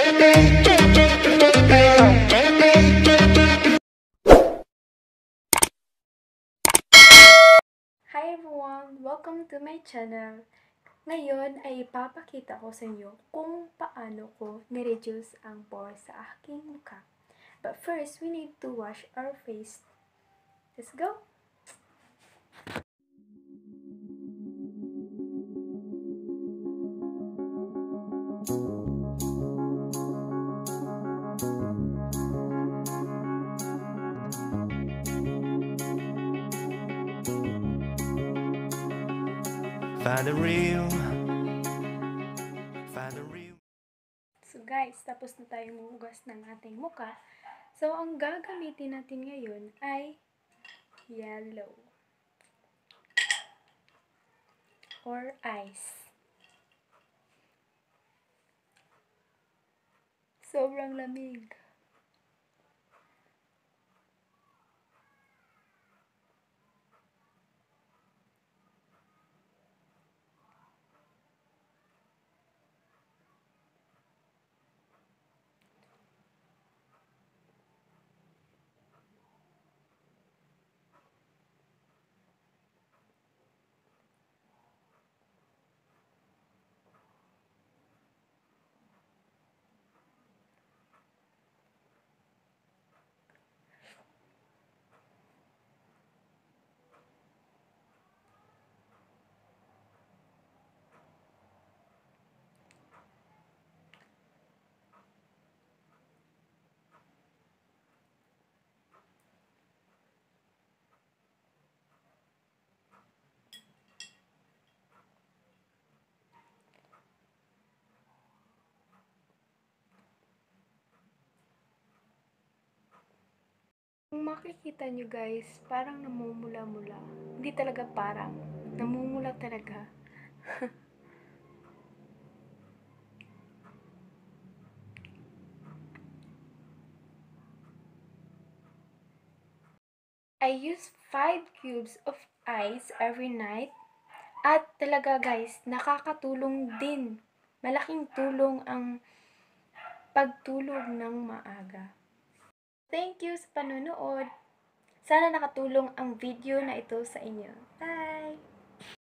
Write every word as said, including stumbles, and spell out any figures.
Hi everyone! Welcome to my channel. Ngayon ay ipapakita ko sa inyo kung paano ko ni-reduce ang pores sa aking mukha. But first, we need to wash our face. Let's go! Find the real, find the real. So guys, tapos na tayong mahugas ng ating mukha. So ang gagamitin natin ngayon ay yellow or ice. Sobrang lamig. Kung makikita nyo guys, parang namumula-mula. Hindi talaga parang. Namumula talaga. I use five cubes of ice every night. At talaga guys, nakakatulong din. Malaking tulong ang pagtulog ng maaga. Thank you sa panonood. Sana nakatulong ang video na ito sa inyo. Bye!